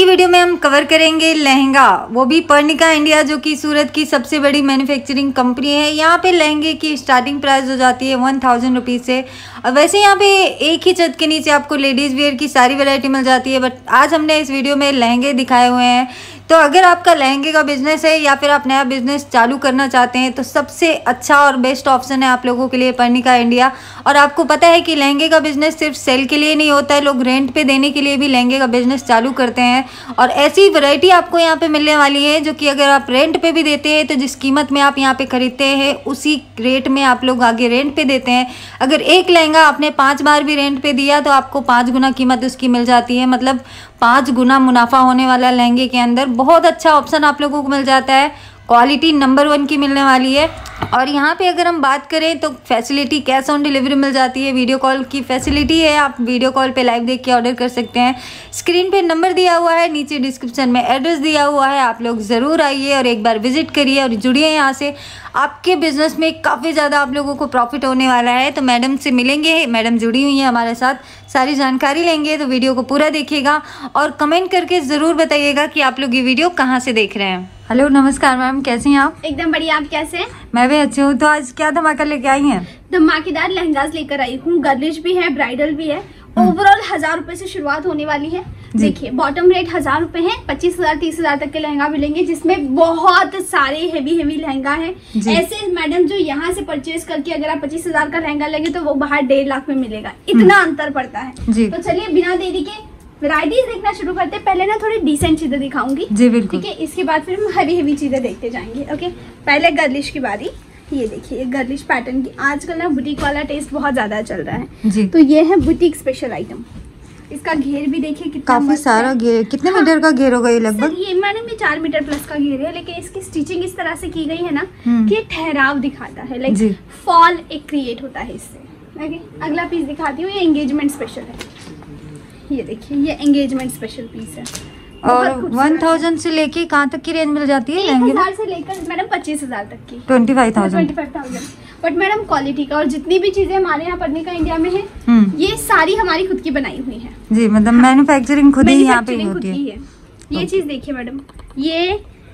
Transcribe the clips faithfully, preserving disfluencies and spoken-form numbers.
Video में हम cover करेंगे लहंगा, वो भी पर्णिका इंडिया, जो कि सूरत की सबसे बड़ी मैन्युफैक्चरिंग कंपनी है। यहाँ पे लहंगे की स्टार्टिंग प्राइस हो जाती है वन थाउजेंड रुपीज़ से। और वैसे यहाँ पे एक ही छत के नीचे आपको लेडीज़ वेयर की सारी वैरायटी मिल जाती है, बट आज हमने इस वीडियो में लहंगे दिखाए हुए हैं। तो अगर आपका लहंगे का बिजनेस है या फिर आप नया बिजनेस चालू करना चाहते हैं तो सबसे अच्छा और बेस्ट ऑप्शन है आप लोगों के लिए पर्णिका इंडिया। और आपको पता है कि लहंगे का बिजनेस सिर्फ सेल के लिए नहीं होता है, लोग रेंट पे देने के लिए भी लहंगे का बिजनेस चालू करते हैं। और ऐसी वैरायटी आपको यहाँ पे मिलने वाली है जो कि अगर आप रेंट पे भी देते हैं तो जिस कीमत में आप यहाँ पे खरीदते हैं उसी रेट में आप लोग आगे रेंट पे देते हैं। अगर एक लहंगा आपने पाँच बार भी रेंट पे दिया तो आपको पाँच गुना कीमत उसकी मिल जाती है, मतलब पाँच गुना मुनाफा होने वाला लहंगे के अंदर बहुत अच्छा ऑप्शन आप लोगों को मिल जाता है। क्वालिटी नंबर वन की मिलने वाली है। और यहाँ पे अगर हम बात करें तो फैसिलिटी कैश ऑन डिलीवरी मिल जाती है, वीडियो कॉल की फैसिलिटी है, आप वीडियो कॉल पे लाइव देख के ऑर्डर कर सकते हैं। स्क्रीन पे नंबर दिया हुआ है, नीचे डिस्क्रिप्शन में एड्रेस दिया हुआ है, आप लोग ज़रूर आइए और एक बार विजिट करिए और जुड़िए यहाँ से। आपके बिजनेस में काफ़ी ज़्यादा आप लोगों को प्रॉफिट होने वाला है। तो मैडम से मिलेंगे, मैडम जुड़ी हुई हैं हमारे साथ, सारी जानकारी लेंगे। तो वीडियो को पूरा देखिएगा और कमेंट करके ज़रूर बताइएगा कि आप लोग ये वीडियो कहाँ से देख रहे हैं। हेलो नमस्कार मैम, कैसी हैं आप? एकदम बढ़िया, आप कैसे हैं? मैं भी अच्छी हूँ। तो आज क्या धमाका लेके आई हैं? धमाकेदार लहंगास लेकर आई हूँ, गर्लिश भी है, ब्राइडल भी है। ओवरऑल हजार रुपए से शुरुआत होने वाली है। देखिए बॉटम रेट हजार रुपए है, पच्चीस हजार तीस हजार तक के लहंगा मिलेंगे जिसमें बहुत सारे हेवी हेवी लहंगा है। ऐसे मैडम जो यहाँ से परचेज करके अगर आप पच्चीस हजार का लहंगा लेंगे तो वो बाहर डेढ़ लाख में मिलेगा, इतना अंतर पड़ता है। तो चलिए बिना देरी के वैरायटीज देखना शुरू करते हैं। पहले ना थोड़ी डिसेंट चीजें दिखाऊंगी, ठीक है, इसके बाद फिर हम हैवी हैवी चीजें देखते जाएंगे। ओके, पहले गर्लिश की बारी। ये देखिए गर्लिश पैटर्न की आजकल ना बुटीक वाला टेस्ट बहुत ज्यादा चल रहा है जी। तो ये है बुटीक स्पेशल आइटम। इसका घेर भी देखिए कितना काफी सारा घेर। कितने हाँ, मीटर का घेर होगा ये लगभग? ये मैडम ये चार मीटर प्लस का घेर है, लेकिन इसकी स्टिचिंग इस तरह से की गई है ना कि ये ठहराव दिखाता है, लाइक फॉल एक क्रिएट होता है इससे। ओके, अगला पीस दिखाती हूँ, ये एंगेजमेंट स्पेशल है। ये देखिए ये एंगेजमेंट स्पेशल पीस है। और वन थाउजेंड से लेके कहाँ तक की रेंज मिल जाती है? एक हजार से लेकर मैडम पच्चीस हजार तक की, twenty five thousand twenty five thousand but madam quality का। और जितनी भी चीजें हमारे यहाँ पर्णिका इंडिया में है ये सारी हमारी खुद की बनाई हुई है जी, मतलब मैन्युफैक्चरिंग खुद ही यहाँ पे होती है। ये चीज देखिए मैडम, ये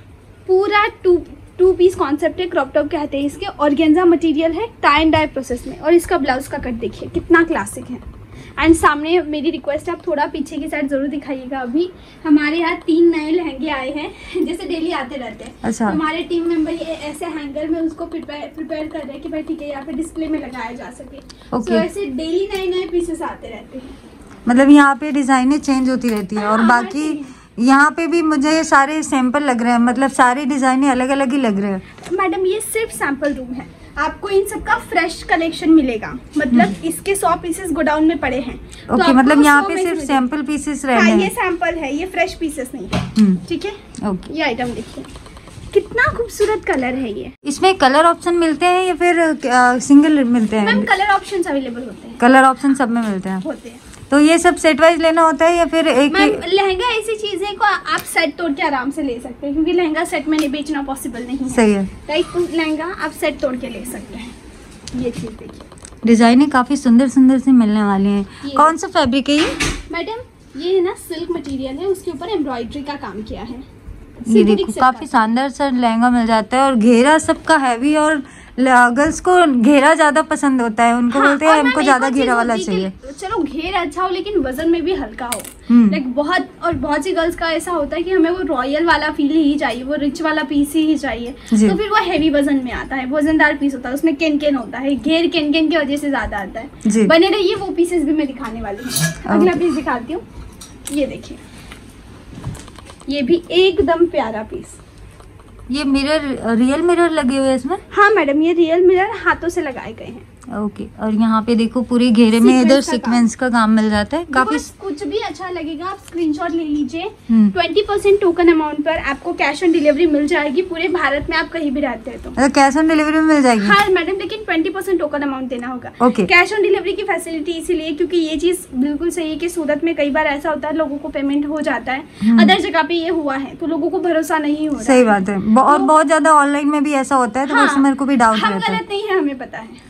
पूरा टू टू पीस कॉन्सेप्ट है, क्रॉप टॉप कहते हैं इसके। ऑर्गेन्जा मटेरियल है, टाई एंड डाई प्रोसेस में। और इसका ब्लाउज का कट देखिए कितना क्लासिक है। एंड सामने मेरी रिक्वेस्ट है आप थोड़ा पीछे की साइड जरूर दिखाइएगा। अभी हमारे यहाँ तीन नए लहंगे आए हैं जैसे डेली आते रहते हैं। अच्छा। तो हमारे टीम मेंबर ये ऐसे हैंगर में उसको प्रिपेयर प्रिपेयर कर रहे हैं कि भाई ठीक है यहाँ पे डिस्प्ले में लगाया जा सके। okay. तो ऐसे डेली नए नए पीसेस आते रहते हैं, मतलब यहाँ पे डिजाइनें चेंज होती रहती है। और बाकी यहाँ पे भी मुझे सारे सैंपल लग रहे हैं, मतलब सारी डिजाइनें अलग अलग ही लग रहे हैं। मैडम ये सिर्फ सैंपल रूम है, आपको इन सब का फ्रेश कलेक्शन मिलेगा। मतलब इसके सौ पीसेस गोडाउन में पड़े हैं। ओके, तो मतलब यहाँ पे सिर्फ सैंपल पीसेस रह हैं। ये सैंपल है, ये फ्रेश पीसेस नहीं है, ठीक है। ओके, ये आइटम देखिए कितना खूबसूरत कलर है। ये इसमें कलर ऑप्शन मिलते हैं या फिर आ, सिंगल मिलते हैं? मैम कलर ऑप्शन अवेलेबल होते हैं, कलर ऑप्शन सब में मिलते हैं होते हैं। तो ये सब सेट वाइज लेना होता है या फिर एक लहंगा ऐसी चीज है को आप सेट तोड़ के आराम से ले सकते हैं, क्योंकि लहंगा सेट में नहीं बेचना पॉसिबल नहीं है। सही है, राइट। लहंगा आप सेट तोड़ के ले सकते हैं। ये चीज देखिए, डिजाइनें काफी सुंदर सुंदर से मिलने वाली हैं। कौन सा फैब्रिक है ये? मैडम ये है ना सिल्क मटेरियल है, उसके ऊपर एम्ब्रॉयडरी का काम किया है। ये देखो काफी शानदार सा लहंगा मिल जाता है। और घेरा सबका हैवी, और गर्ल्स को घेरा ज्यादा पसंद होता है, उनको हाँ, बोलते हैं हमको ज्यादा घेरा वाला चाहिए। चलो घेर अच्छा हो लेकिन वजन में भी हल्का हो। लाइक बहुत और बहुत सी गर्ल्स का ऐसा होता है कि हमें वो रॉयल वाला फील ही चाहिए, वो रिच वाला पीस ही चाहिए, तो फिर वो हैवी वजन में आता है, वजनदार पीस होता है, उसमें केन केन होता है, घेर केन केन की वजह से ज्यादा आता है। बने रहिए, वो पीसेस भी मैं दिखाने वाली हूँ। अगला पीस दिखाती हूँ, ये देखिए ये भी एकदम प्यारा पीस। ये मिरर, रियल मिरर लगे हुए हैं इसमें? हाँ मैडम, ये रियल मिरर हाथों से लगाए गए हैं। ओके, और यहाँ पे देखो पूरे घेरे में इधर सीक्वेंस का काम मिल जाता है। काफी कुछ भी अच्छा लगेगा आप स्क्रीनशॉट ले लीजिए। ट्वेंटी परसेंट टोकन अमाउंट पर आपको कैश ऑन डिलीवरी मिल जाएगी पूरे भारत में, आप कहीं भी रहते हैं तो कैश ऑन डिलीवरी मिल जाएगी। हाँ मैडम, लेकिन ट्वेंटी परसेंट टोकन अमाउंट देना होगा। ओके, कैश ऑन डिलीवरी की फैसिलिटी इसीलिए क्योंकि ये चीज बिल्कुल सही है कि सूरत में कई बार ऐसा होता है लोगों को पेमेंट हो जाता है, अदर जगह पे ये हुआ है तो लोगों को भरोसा नहीं हो रहा। सही बात है, और बहुत ज्यादा ऑनलाइन में भी ऐसा होता है तो कस्टमर को भी डाउट रहता है। हम गलत नहीं है, हमें पता है। सही है,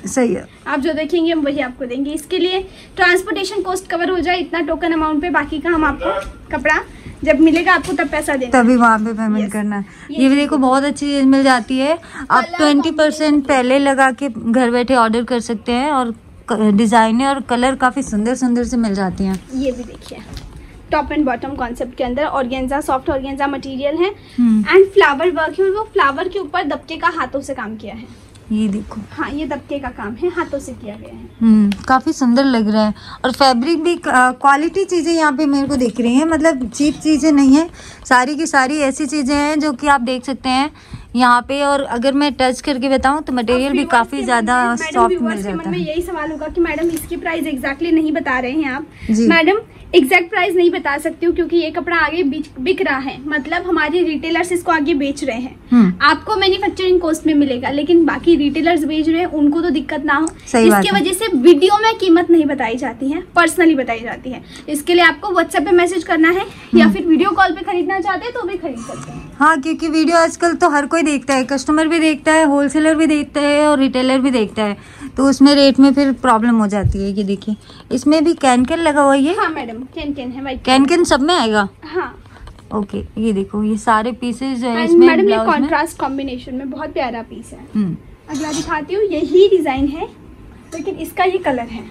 आप जो देखेंगे हम वही आपको देंगे। इसके लिए ट्रांसपोर्टेशन कॉस्ट कवर हो जाए इतना टोकन अमाउंट पे, बाकी का हम आपको कपड़ा जब मिलेगा आपको तब पैसा देना, तभी वहाँ पे पेमेंट करना है। ये भी देखो बहुत अच्छी चीज मिल जाती है। आप ट्वेंटी परसेंट पहले लगा के घर बैठे ऑर्डर कर सकते हैं और डिजाइन और कलर काफी सुंदर सुंदर से मिल जाती हैं। ये भी देखिए टॉप एंड बॉटम कॉन्सेप्ट के अंदर ऑर्गेन्जा, सॉफ्ट ऑर्गेन्जा मटेरियल है एंड फ्लावर वर्क है। वो फ्लावर के ऊपर दबके का हाथों से काम किया है। ये देखो, हाँ ये दबके का काम है, हाथों से किया गया है। हम्म काफी सुंदर लग रहा है। और फैब्रिक भी क्वालिटी चीजें यहाँ पे मेरे को दिख रही हैं, मतलब चीप चीजें नहीं है, सारी की सारी ऐसी चीजें हैं जो कि आप देख सकते हैं यहाँ पे। और अगर मैं टच करके बताऊँ तो मटेरियल भी काफी ज्यादा सॉफ्ट मिल जाता है। यही सवाल होगा कि मैडम इसकी प्राइस एग्जैक्टली नहीं बता रहे हैं आप। मैडम एग्जैक्ट प्राइस नहीं बता सकती हूँ क्योंकि ये कपड़ा आगे बिक रहा है, मतलब हमारे रिटेलर्स इसको आगे बेच रहे हैं। आपको मैन्युफैक्चरिंग कॉस्ट में मिलेगा, लेकिन बाकी रिटेलर्स बेच रहे हैं उनको तो दिक्कत ना हो, इसके वजह से वीडियो में कीमत नहीं बताई जाती है, पर्सनली बताई जाती है। इसके लिए आपको व्हाट्सएप पे मैसेज करना है या फिर वीडियो कॉल पे खरीदना चाहते हैं तो भी खरीद सकते हैं। हाँ, क्योंकि वीडियो आजकल तो हर कोई देखता है, कस्टमर भी देखता है, होलसेलर भी देखता है और रिटेलर भी देखता है, तो उसमें रेट में फिर प्रॉब्लम हो जाती है। ये देखिए इसमें भी कैन कैन लगा हुआ है। हाँ मैडम कैन कैन है, कैन कैन सब में आएगा। हाँ ओके, ये देखो ये सारे पीसेस जो है इसमें मैडम ये कॉन्ट्रास्ट कॉम्बिनेशन में बहुत प्यारा पीस है। अगला दिखाती हूँ, यही डिजाइन है लेकिन इसका ये कलर है।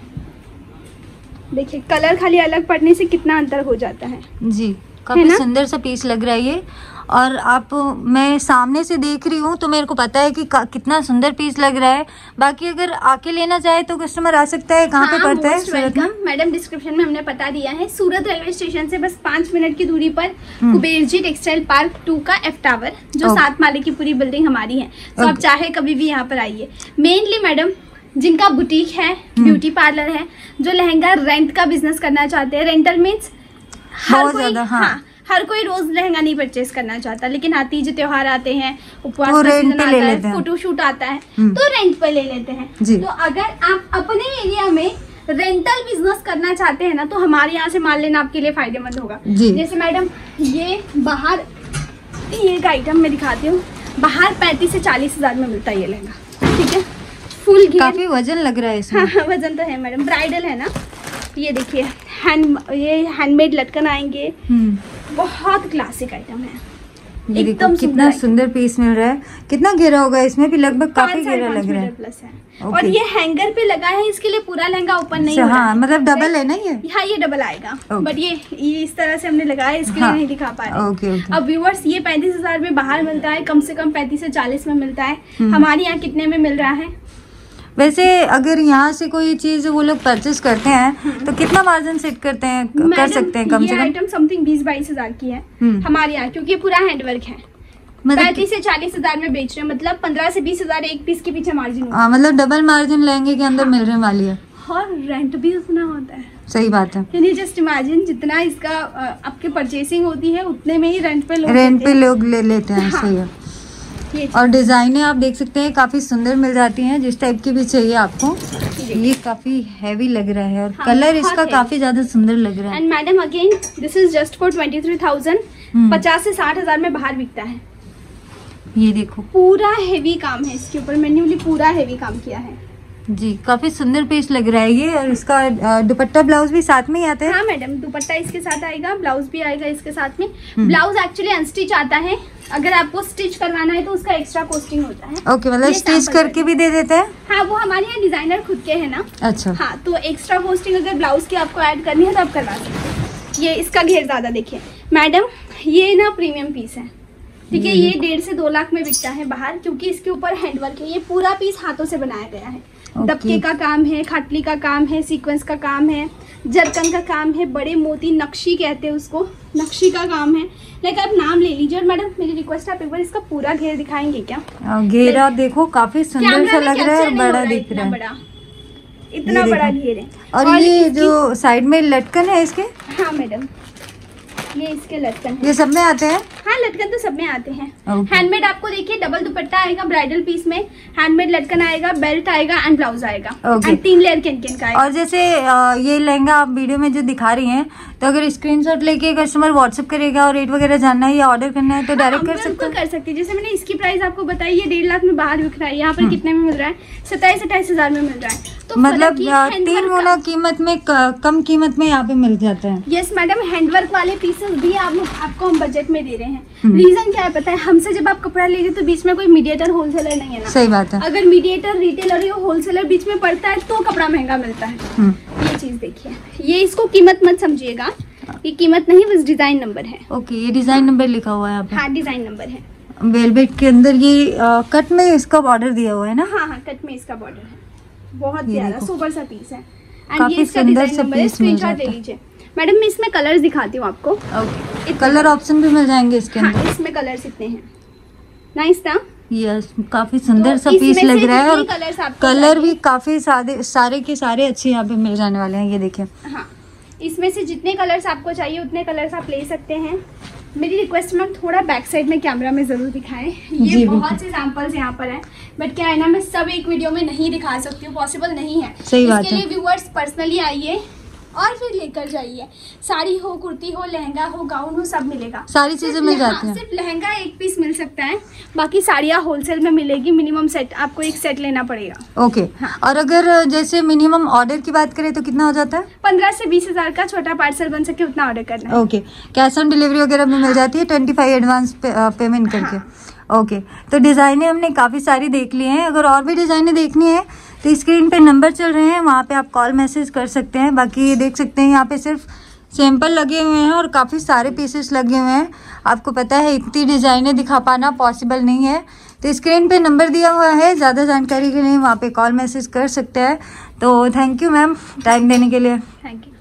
देखिए कलर खाली अलग पड़ने से कितना अंतर हो जाता है। जी काफी सुंदर सा पीस लग रहा है ये। और आप मैं सामने से देख रही हूँ तो मेरे को पता है कि कितना सुंदर पीस लग रहा है। बाकी अगर आके लेना चाहे तो कस्टमर आ सकता है। कहाँ हाँ, पे पड़ता है? सूरत में। मैडम डिस्क्रिप्शन में हमने बता दिया है, सूरत रेलवे स्टेशन से बस पाँच मिनट की दूरी पर कुबेरजी टेक्सटाइल पार्क टू का एफ टावर, जो सात माले की पूरी बिल्डिंग हमारी है। तो आप चाहे कभी भी यहाँ पर आइए। मेनली मैडम जिनका बुटीक है, ब्यूटी पार्लर है, जो लहंगा रेंट का बिजनेस करना चाहते हैं, रेंटल मीन्स हर कोई हाँ, हाँ हर कोई रोज लहंगा नहीं परचेज करना चाहता, लेकिन हाँ तीज त्योहार आते हैं, उपवास का सीजन आता है, फोटोशूट आता है तो रेंट पर ले लेते हैं। तो अगर आप अपने एरिया में रेंटल बिजनेस करना चाहते हैं ना तो हमारे यहाँ से माल लेना आपके लिए फायदेमंद होगा। जैसे मैडम ये बाहर ये एक आइटम मैं दिखाती हूँ, बाहर पैंतीस से चालीस हजार में मिलता है ये लहंगा, ठीक है, फुल काफी वजन लग रहा है इसमें। हाँ वजन तो है मैडम, ब्राइडल है ना। ये देखिए हैंड ये हैंडमेड लटकन आएंगे, बहुत क्लासिक आइटम है। ये देखो कितना सुंदर पीस मिल रहा है। कितना घेरा होगा इसमें भी? लगभग काफी घेरा लग रहा है। प्लस है और ये हैंगर पे लगा है, इसके लिए पूरा लहंगा ओपन नहीं होगा। हाँ मतलब डबल है ना ये? हाँ ये डबल आएगा, बट ये ये इस तरह से हमने लगाया, इसके लिए नहीं दिखा पा रहे। अब व्यूअर्स ये पैंतीस हजार में बाहर मिलता है, कम से कम पैंतीस से चालीस में मिलता है, हमारे यहाँ कितने में मिल रहा है? वैसे अगर यहाँ से कोई चीज वो लोग परचेज करते हैं तो कितना मार्जिन सेट करते हैं, कर सकते हैं? कम से कम आइटम समथिंग बीस बाईस हजार की है हमारे यहाँ, क्योंकि पूरा हैंडवर्क है। पैंतीस से चालीस हजार में बेच रहे हैं, मतलब पंद्रह से बीस हजार एक पीस के पीछे मार्जिन। हाँ मतलब डबल मार्जिन लहंगे के अंदर मिलने वाली है। और रेंट भी उतना होता है। सही बात है। यानी जस्ट इमेजिन जितना इसका आपके परचेसिंग होती है उतने में ही रेंट पे लोग रेंट पे लोग ले लेते हैं। सही है। और डिजाइनें आप देख सकते हैं काफी सुंदर मिल जाती हैं, जिस टाइप की भी चाहिए आपको। ये काफी हैवी लग रहा है और हाँ, कलर इसका काफी ज्यादा सुंदर लग रहा है। And madam again this is just for twenty three thousand, पचास से साठ हजार में बाहर बिकता है। ये देखो पूरा हेवी काम है इसके ऊपर, मैन्युअली पूरा हेवी काम किया है जी। काफी सुंदर पीस लग रहा है ये। और इसका दुपट्टा ब्लाउज भी साथ में ही आता है? हाँ मैडम दुपट्टा इसके साथ आएगा, ब्लाउज भी आएगा इसके साथ में। ब्लाउज एक्चुअली अनस्टिच आता है, अगर आपको स्टिच करवाना है तो उसका एक्स्ट्रा कॉस्टिंग होता है। ओके मतलब स्टिच करके भी दे देते हैं? हाँ वो हमारे यहाँ डिजाइनर खुद के है ना। अच्छा हाँ तो एक्स्ट्रा कॉस्टिंग अगर ब्लाउज की आपको ऐड करनी है तो आप करवा सकते हैं। ये इसका घेर ज्यादा देखिए मैडम, ये ना प्रीमियम पीस है, ठीक है। ये डेढ़ से दो लाख में बिकता है बाहर, क्योंकि इसके ऊपर हैंडवर्क है। ये पूरा पीस हाथों से बनाया गया है। okay. दबके का काम है, खाटली का काम है, सीक्वेंस का काम है, जरकन का काम है, बड़े मोती नक्शी कहते हैं उसको, नक्शी का काम है। लाइक आप नाम ले लीजिए। और मैडम मेरी रिक्वेस्ट है आप एक बार इसका पूरा घेर दिखाएंगे क्या? घेरा देखो काफी सुंदर सा लग रहा है, बड़ा दिख रहा है, बड़ा इतना बड़ा घेर है। और, और ये जो साइड में लटकन है इसके? हाँ मैडम ये इसके लटकन है। ये सब में आते हैं? हाँ लटकन तो सब में आते हैं। okay. हैंडमेड आपको देखिए डबल दुपट्टा आएगा ब्राइडल पीस में, हैंडमेड लटकन आएगा, बेल्ट आएगा एंड ब्लाउज आएगा। okay. एंड तीन लेयर कैन कैन का आएगा। और जैसे ये लहंगा आप वीडियो में जो दिखा रही हैं तो अगर स्क्रीनशॉट लेके कस्टमर व्हाट्सअप करेगा और रेट वगैरह जानना है या ऑर्डर करना है तो डायरेक्ट कर सकते हैं। कर सकते हैं। जैसे मैंने इसकी प्राइस आपको बताई, ये डेढ़ लाख में बाहर बिक रहा है, यहाँ पर कितने में मिल रहा है? सत्ताईस अट्ठाईस हजार में मिल रहा है। तो मतलब तीन गुना कीमत में कम कीमत में यहाँ पे मिल जाता है। यस मैडम, हैंडवर्क वाले पीसेस भी आप, आपको हम बजट में दे रहे हैं। रीजन क्या है पता है? हमसे जब आप कपड़ा लीजिए तो बीच में कोई मीडिएटर होलसेलर नहीं है ना। सही बात है। अगर मीडिएटर, रिटेलर या होलसेलर बीच में पड़ता है तो कपड़ा महंगा मिलता है। ये चीज देखिए, ये इसको कीमत मत समझिएगा, ये कीमत नहीं बस डिजाइन नंबर है। ओके, ये डिजाइन नंबर लिखा हुआ है यहाँ पे। हाँ, डिजाइन नंबर है। वेलवेट के अंदर ये आ, कट में इसका बॉर्डर दिया हुआ है ना? हाँ हाँ, कट में इसका बॉर्डर है। बहुत प्यारा सुपर सा पीस है। काफी ये इसका सुंदर डिजाइन सा नंबर है, पीस मिल स्क्रीनशॉट ले जाता है। लीजिए। मैडम मैं इसमें कलर्स दिखाती हूँ आपको। ओके, कलर ऑप्शन भी मिल जाएंगे इसके अंदर। हाँ, इसमें कलर्स इतने हैं। नाइस था। यस, काफी सुंदर तो सा पीस लग रहा है और कलर कलर भी काफी सारे सारे के सारे अच्छे यहाँ पे मिल जाने वाले हैं। ये देखिए, हाँ, इसमें से जितने कलर्स आपको चाहिए उतने कलर्स आप ले सकते हैं। मेरी रिक्वेस्ट मैम थोड़ा बैक साइड में कैमरा में जरूर दिखाएं। ये बहुत से सैंपल्स यहाँ पर हैं, बट क्या है ना, मैं सब एक वीडियो में नहीं दिखा सकती हूँ, पॉसिबल नहीं है। सही बात है। इसके लिए व्यूअर्स पर्सनली आइए और फिर लेकर जाइए। साड़ी हो, कुर्ती हो, लहंगा हो, गाउन हो, सब मिलेगा। सारी चीजें मिल जाती हैं। सिर्फ लहंगा एक पीस मिल सकता है, बाकी साड़ियाँ होलसेल में मिलेगी। मिनिमम सेट आपको एक सेट लेना पड़ेगा। ओके, हाँ। और अगर जैसे मिनिमम ऑर्डर की बात करें तो कितना हो जाता है? पंद्रह से बीस हजार का छोटा पार्सल बन सके उतना ऑर्डर करना है। ओके, कैश ऑन डिलीवरी वगैरह भी मिल जाती है, ट्वेंटी फाइव एडवांस पे, पेमेंट करके। ओके, तो डिज़ाइनें हमने काफ़ी सारी देख ली हैं। अगर और भी डिज़ाइनें देखनी है तो स्क्रीन पे नंबर चल रहे हैं, वहाँ पे आप कॉल मैसेज कर सकते हैं। बाकी ये देख सकते हैं यहाँ पे सिर्फ सैंपल लगे हुए हैं और काफ़ी सारे पीसेस लगे हुए हैं। आपको पता है इतनी डिज़ाइनें दिखा पाना पॉसिबल नहीं है, तो स्क्रीन पे नंबर दिया हुआ है। ज़्यादा जानकारी के लिए वहाँ पे कॉल मैसेज कर सकते हैं। तो थैंक यू मैम टाइम देने के लिए। Thank you.